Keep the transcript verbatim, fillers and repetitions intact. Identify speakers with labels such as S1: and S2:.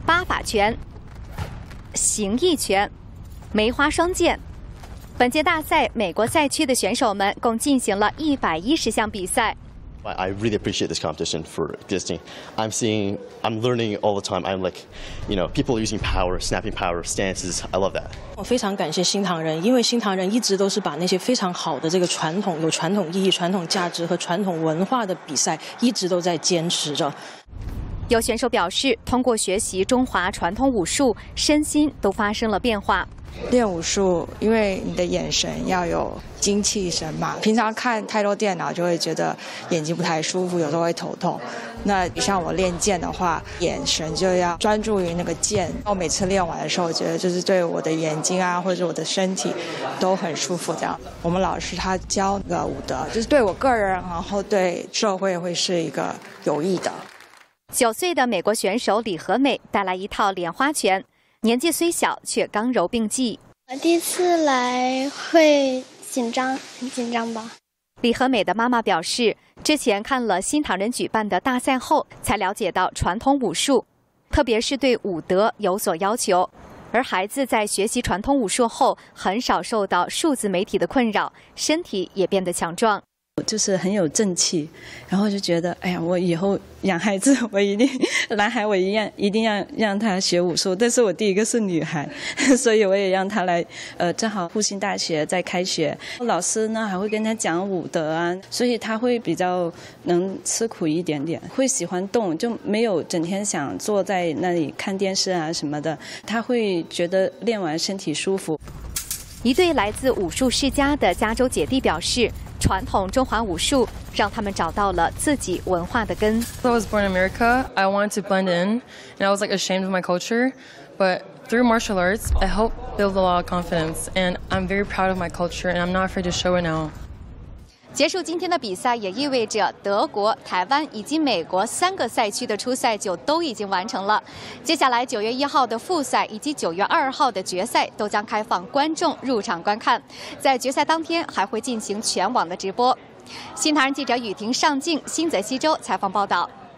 S1: 八法拳、形意拳、梅花双剑。本届大赛，美国赛区的选手们共进行了一百一十项比赛。
S2: I really appreciate this competition for existing. I'm seeing, I'm learning all the time. I'm like, you know, people using power, snapping power, stances. I love that.
S3: 我非常感谢新唐人，因为新唐人一直都是把那些非常好的这个传统、有传统意义、传统价值和传统文化的比赛，一直都在坚持着。
S1: 有选手表示，通过学习中华传统武术，身心都发生了变化。
S4: 练武术，因为你的眼神要有精气神嘛。平常看太多电脑，就会觉得眼睛不太舒服，有时候会头痛。那像我练剑的话，眼神就要专注于那个剑。我每次练完的时候，我觉得就是对我的眼睛啊，或者我的身体都很舒服。这样，我们老师他教那个武德，就是对我个人，然后对社会会是一个有益的。
S1: 九岁的美国选手李和美带来一套莲花拳，年纪虽小却刚柔并济。
S5: 我第一次来会紧张，很紧张吧。
S1: 李和美的妈妈表示，之前看了新唐人举办的大赛后，才了解到传统武术，特别是对武德有所要求。而孩子在学习传统武术后，很少受到数字媒体的困扰，身体也变得强壮。
S6: 就是很有正气，然后就觉得，哎呀，我以后养孩子，我一定男孩我一样一定要让他学武术。但是我第一个是女孩，所以我也让他来。呃，正好复兴大学在开学，老师呢还会跟他讲武德啊，所以他会比较能吃苦一点点，会喜欢动，就没有整天想坐在那里看电视啊什么的。他会觉得练完身体舒服。
S1: 一对来自武术世家的加州姐弟表示。 传统中华武术让他们找到了自己文化的根。
S7: I was born in America. I wanted to blend in, and I was like ashamed of my culture. But through martial arts, I helped build a lot of confidence, and I'm very proud of my culture, and I'm not afraid to show it now.
S1: 结束今天的比赛，也意味着德国、台湾以及美国三个赛区的初赛就都已经完成了。接下来九月一号的复赛以及九月二号的决赛都将开放观众入场观看，在决赛当天还会进行全网的直播。新唐人记者雨婷上镜，新泽西州采访报道。